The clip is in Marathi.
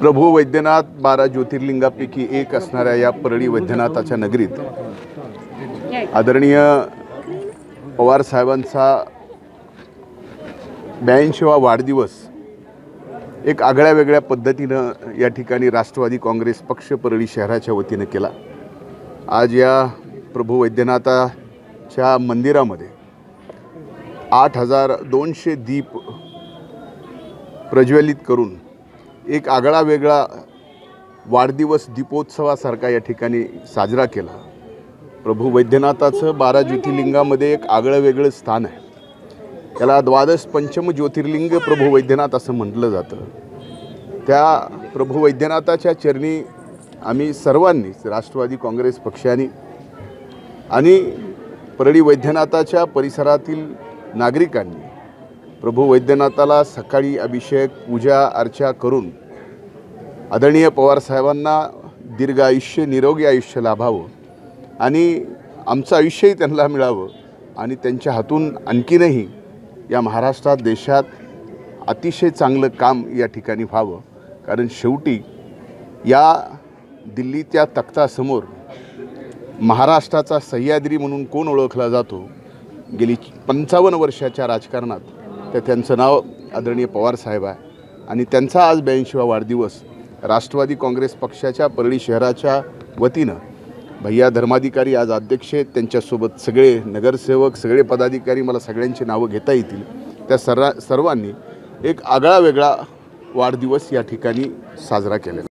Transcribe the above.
प्रभू वैद्यनाथ 12 ज्योतिर्लिंगापैकी एक असणाऱ्या या परळी वैद्यनाथाच्या नगरीत आदरणीय पवार साहेबांचा 82वा वाढदिवस एक आगळ्या वेगळ्या पद्धतीनं या ठिकाणी राष्ट्रवादी काँग्रेस पक्ष परळी शहराच्या वतीने केला। आज या प्रभू वैद्यनाथाच्या मंदिरामध्ये 8200 दीप प्रज्वलित करून एक आगळा वेगळा वाढदिवस दीपोत्सवासारखा या ठिकाणी साजरा केला। प्रभू वैद्यनाथाचं 12 ज्योतिर्लिंगामध्ये एक आगळं वेगळं स्थान आहे। त्याला द्वादश पंचम ज्योतिर्लिंग प्रभू वैद्यनाथ असं म्हटलं जातं। त्या प्रभू वैद्यनाथाच्या चरणी आम्ही सर्वांनीच राष्ट्रवादी काँग्रेस पक्षाने आणि परळी वैद्यनाथाच्या परिसरातील नागरिकांनी प्रभू वैद्यनाथाला सकाळी अभिषेक पूजा अर्चा करून आदरणीय पवार साहेबांना दीर्घ आयुष्य निरोगी आयुष्य लाभावं आणि आमचं आयुष्यही त्यांना मिळावं आणि त्यांच्या हातून आणखीनही या महाराष्ट्रात देशात अतिशय चांगलं काम या ठिकाणी व्हावं। कारण शेवटी या दिल्लीच्या तख्तासमोर महाराष्ट्राचा सह्याद्री म्हणून कोण ओळखला जातो गेली 55 वर्षाच्या राजकारणात तर त्यांचं नाव आदरणीय पवार साहेब आहे आणि त्यांचा आज 82वा वाढदिवस राष्ट्रवादी काँग्रेस पक्षाच्या परळी शहराच्या वतीनं भैया धर्माधिकारी आज अध्यक्ष आहेत, त्यांच्यासोबत सगळे नगरसेवक सगळे पदाधिकारी मला सगळ्यांची नावं घेता येतील त्या सर्वांनी एक आगळा वेगळा वाढदिवस या ठिकाणी साजरा केलेला।